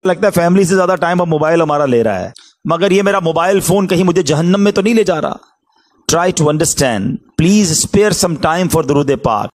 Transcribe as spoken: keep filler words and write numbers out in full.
लगता है फैमिली से ज्यादा टाइम अब मोबाइल हमारा ले रहा है, मगर ये मेरा मोबाइल फोन कहीं मुझे जहन्नम में तो नहीं ले जा रहा। Try to understand, please spare some time for दुरूद पाक।